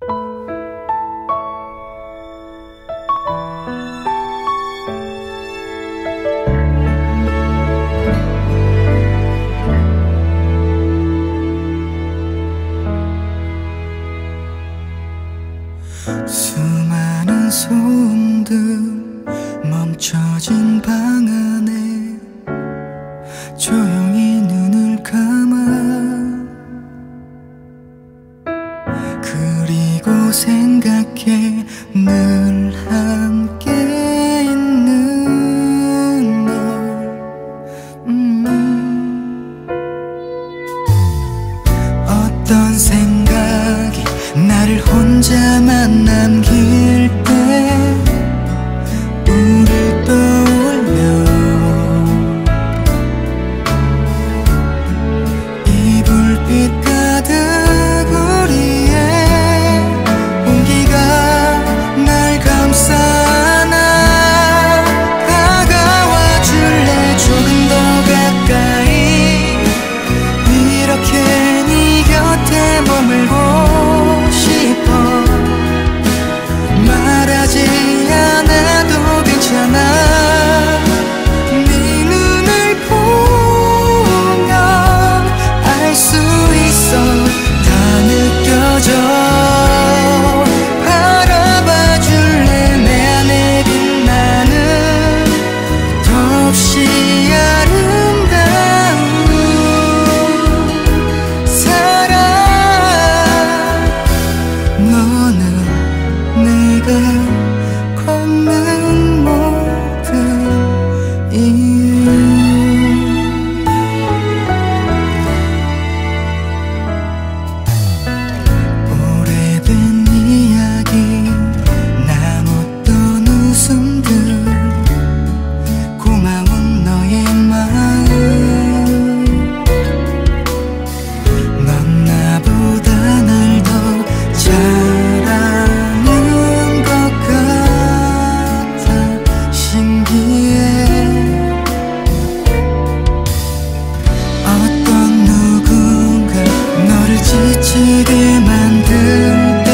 수많은 소음들 멈춰진 방 안에 조용히 눈을 감아 그리고 생각해 늘 함께 있는 널 어떤 생각이 나를 혼자만 남길 때 우릴 떠올려 이 불빛 가득 우리의 온기가 날 감싸 안아 다가와 줄래 조금 더 가까이 이렇게 네 곁에 머물고 말하지 않아도 괜찮아 네 눈을 보면 알 수 있어 다 느껴져 바라봐 줄래 내 안에 빛나는 더없이 아름다운 사랑 너는 내가 걷는 모든 이유 오래된 이야기 남았던 웃음들 고마운 너의 마음 넌 나보다 날 더 잘 지치게 만들 때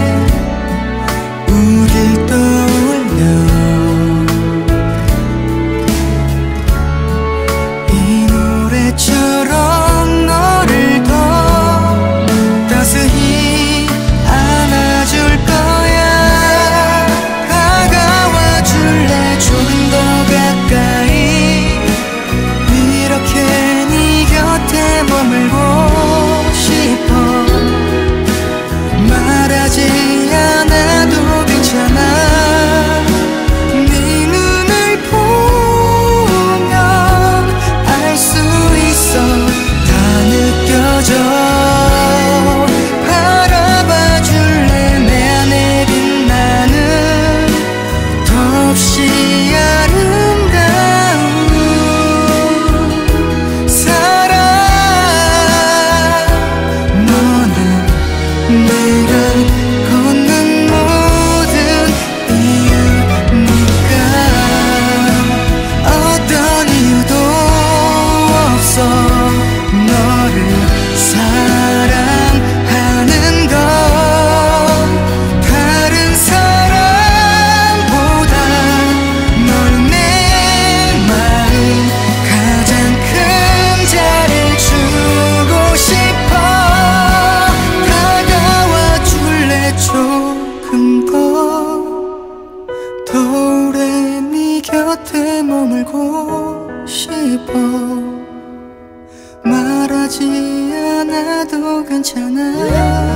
우릴 떠올려 이 노래처럼 너를 더 따스히 안아줄 거야 다가와 줄래 조금 더 가까이 이렇게 네 곁에 머물고 말하지 않아도 괜찮아 네 눈을 보면 알 수 있어 다 느껴져 바라봐 줄래 내 안에 빛나는 더없이 아름다운 사랑 너는 내가 걷는 모든 이유니까 어떤 이유도 없어 너를 사랑하는 건 다른 사람보다 널 내 마음 가장 큰 자를 주고 싶어 조금 더 오래 네 곁에 머물고 싶어 말하지 않아도 괜찮아